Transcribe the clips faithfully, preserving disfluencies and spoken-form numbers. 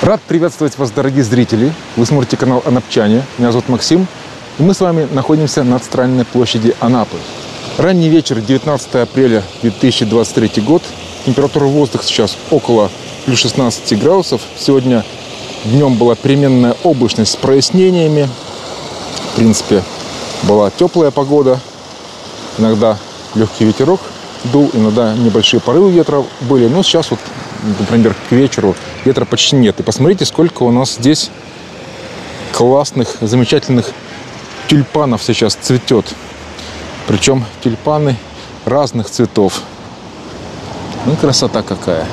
Рад приветствовать вас, дорогие зрители. Вы смотрите канал Анапчане. Меня зовут Максим. И мы с вами находимся на центральной площади Анапы. Ранний вечер, девятнадцатое апреля две тысячи двадцать третий год. Температура воздуха сейчас около плюс шестнадцати градусов. Сегодня днем была переменная облачность с прояснениями. В принципе, была теплая погода. Иногда легкий ветерок дул, иногда небольшие порывы ветра были. Но сейчас вот, например, к вечеру ветра почти нет. И посмотрите, сколько у нас здесь классных, замечательных тюльпанов сейчас цветет. Причем тюльпаны разных цветов. Ну, красота какая.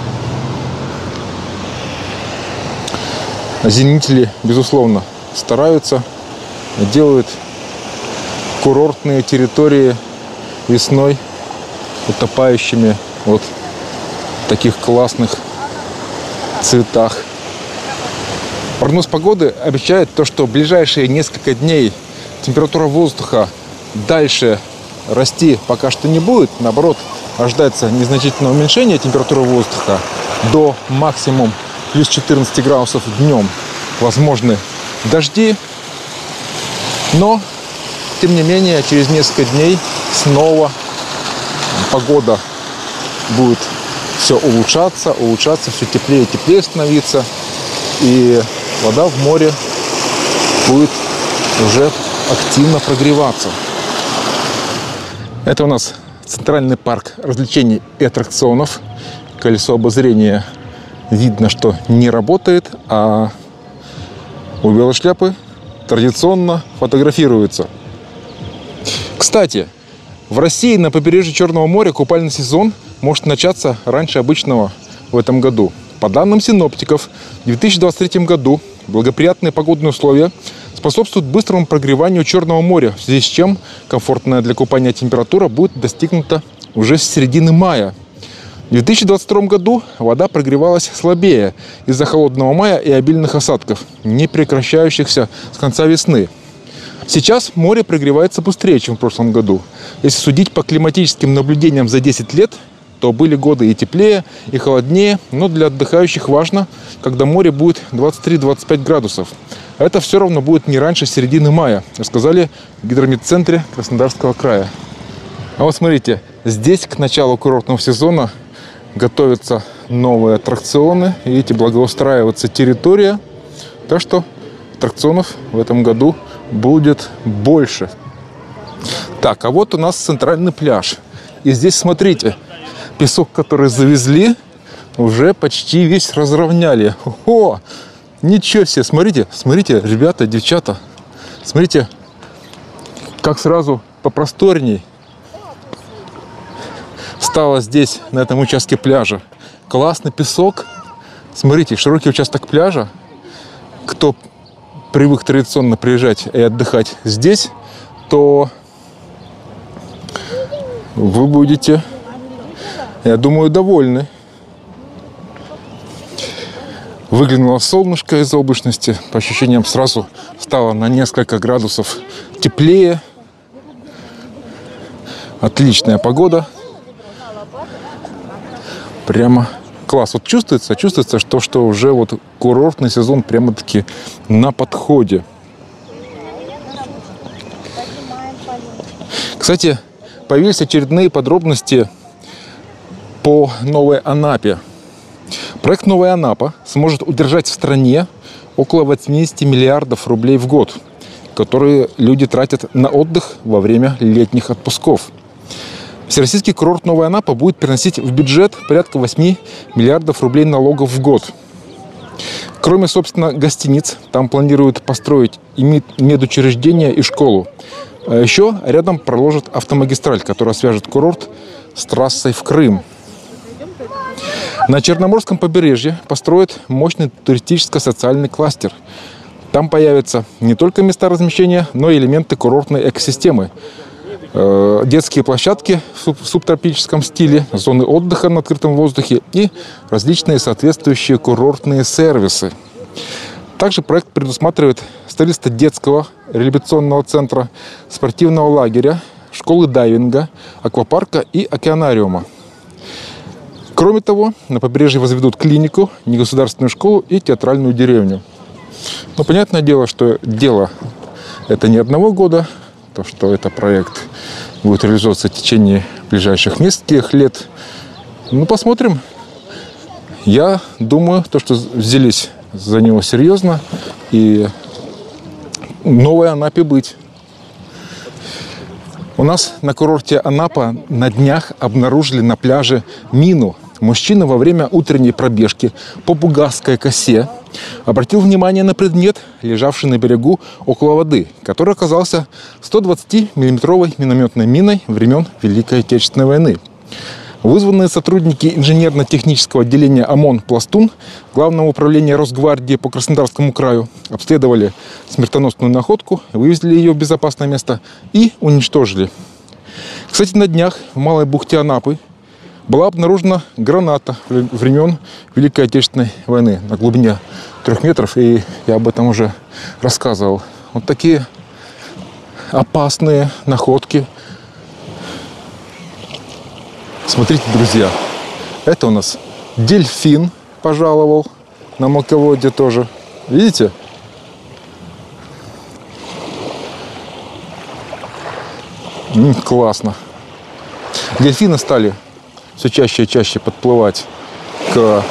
Озеленители, безусловно, стараются, делают курортные территории весной утопающими вот в таких классных цветах. Прогноз погоды обещает то, что в ближайшие несколько дней температура воздуха дальше расти пока что не будет. Наоборот, ожидается незначительное уменьшение температуры воздуха до максимум плюс четырнадцати градусов днем. Возможны дожди, но, тем не менее, через несколько дней снова погода будет все улучшаться, улучшаться, все теплее и теплее становиться. И вода в море будет уже активно прогреваться. Это у нас центральный парк развлечений и аттракционов. Колесо обозрения видно, что не работает, а у белой шляпы традиционно фотографируется. Кстати, в России на побережье Черного моря купальный сезон может начаться раньше обычного в этом году. По данным синоптиков, в две тысячи двадцать третьем году благоприятные погодные условия способствуют быстрому прогреванию Черного моря, в связи с чем комфортная для купания температура будет достигнута уже с середины мая. В две тысячи двадцать втором году вода прогревалась слабее из-за холодного мая и обильных осадков, не прекращающихся с конца весны. Сейчас море прогревается быстрее, чем в прошлом году. Если судить по климатическим наблюдениям за десять лет, то были годы и теплее, и холоднее, но для отдыхающих важно, когда море будет двадцать три — двадцать пять градусов. Это все равно будет не раньше середины мая, рассказали в гидрометцентре Краснодарского края. А вот смотрите, здесь к началу курортного сезона готовятся новые аттракционы. Видите, благоустраивается территория. Так что аттракционов в этом году будет больше. Так, а вот у нас центральный пляж. И здесь, смотрите, песок, который завезли, уже почти весь разровняли. О, ничего себе, смотрите, смотрите, ребята, девчата. Смотрите, как сразу попросторней стало здесь, на этом участке пляжа. Классный песок. Смотрите, широкий участок пляжа. Кто привык традиционно приезжать и отдыхать здесь, то вы будете, я думаю, довольны. Выглянуло солнышко из облачности. По ощущениям, сразу стало на несколько градусов теплее. Отличная погода. Прямо класс. Вот чувствуется, чувствуется, что, что уже вот курортный сезон прямо-таки на подходе. Кстати, появились очередные подробности по Новой Анапе. Проект «Новая Анапа» сможет удержать в стране около восьмидесяти миллиардов рублей в год, которые люди тратят на отдых во время летних отпусков. Всероссийский курорт «Новая Анапа» будет приносить в бюджет порядка восьми миллиардов рублей налогов в год. Кроме, собственно, гостиниц, там планируют построить и медучреждение, и школу. А еще рядом проложат автомагистраль, которая свяжет курорт с трассой в Крым. На Черноморском побережье построят мощный туристическо-социальный кластер. Там появятся не только места размещения, но и элементы курортной экосистемы. Детские площадки в субтропическом стиле, зоны отдыха на открытом воздухе и различные соответствующие курортные сервисы. Также проект предусматривает строительство детского реабилитационного центра, спортивного лагеря, школы дайвинга, аквапарка и океанариума. Кроме того, на побережье возведут клинику, негосударственную школу и театральную деревню. Но понятное дело, что дело это не одного года, то, что этот проект будет реализовываться в течение ближайших нескольких лет. Ну, посмотрим. Я думаю, то, что взялись за него серьезно, и новой Анапе быть. У нас на курорте Анапа на днях обнаружили на пляже мину. Мужчина во время утренней пробежки по Бугасской косе обратил внимание на предмет, лежавший на берегу около воды, который оказался сто двадцатимиллиметровой минометной миной времен Великой Отечественной войны. Вызванные сотрудники инженерно-технического отделения ОМОН «Пластун» Главного управления Росгвардии по Краснодарскому краю обследовали смертоносную находку, вывезли ее в безопасное место и уничтожили. Кстати, на днях в Малой бухте Анапы была обнаружена граната времен Великой Отечественной войны на глубине трех метров, и я об этом уже рассказывал. Вот такие опасные находки. Смотрите, друзья, это у нас дельфин пожаловал на мелководье тоже. Видите? М-м, классно. Дельфины стали все чаще и чаще подплывать к,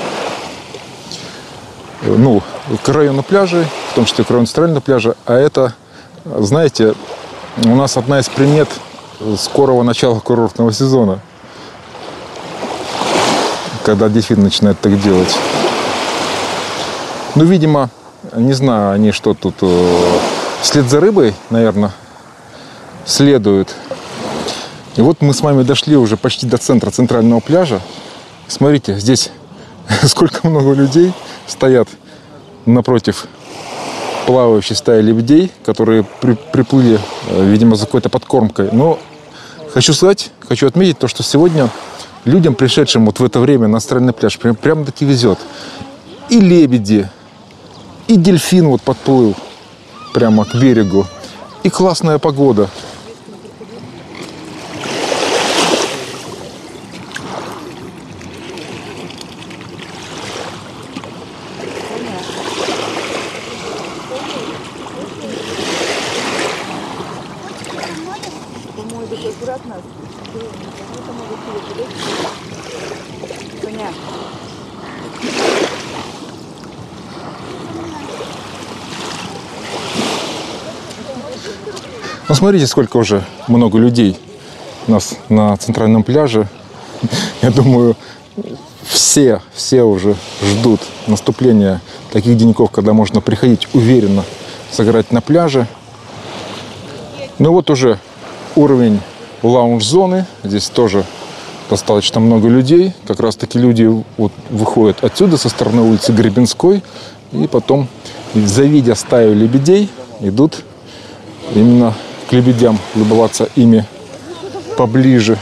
ну, к району пляжей, в том числе к району центрального пляжа. А это, знаете, у нас одна из примет скорого начала курортного сезона, когда дельфин начинает так делать. Ну, видимо, не знаю, они что тут, вслед за рыбой, наверное, следуют. И вот мы с вами дошли уже почти до центра центрального пляжа. Смотрите, здесь сколько много людей стоят напротив плавающей стаи лебедей, которые при, приплыли, видимо, за какой-то подкормкой. Но хочу сказать, хочу отметить то, что сегодня людям, пришедшим вот в это время на центральный пляж, прям, прямо-таки везет. И лебеди, и дельфин вот подплыл прямо к берегу, и классная погода. Ну, смотрите, сколько уже много людей у нас на центральном пляже. Я думаю, все, все уже ждут наступления таких деньков, когда можно приходить уверенно загорать на пляже. Ну вот уже уровень лаунж-зоны. Здесь тоже достаточно много людей. Как раз таки люди вот выходят отсюда, со стороны улицы Гребенской. И потом, завидя стаю лебедей, идут именно к лебедям, любоваться ими поближе.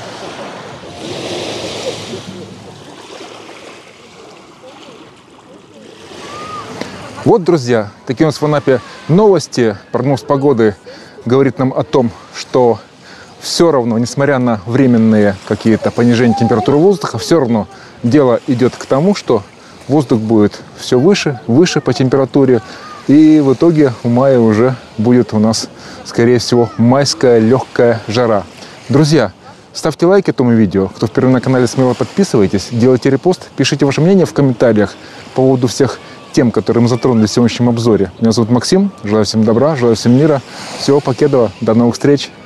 Вот, друзья, такие у нас в Анапе новости. Прогноз погоды говорит нам о том, что все равно, несмотря на временные какие-то понижения температуры воздуха, все равно дело идет к тому, что воздух будет все выше, выше по температуре. И в итоге в мае уже будет у нас, скорее всего, майская легкая жара. Друзья, ставьте лайки этому видео. Кто впервые на канале, смело подписывайтесь, делайте репост, пишите ваше мнение в комментариях по поводу всех тем, которые мы затронули в сегодняшнем обзоре. Меня зовут Максим, желаю всем добра, желаю всем мира, всего покедова, до новых встреч.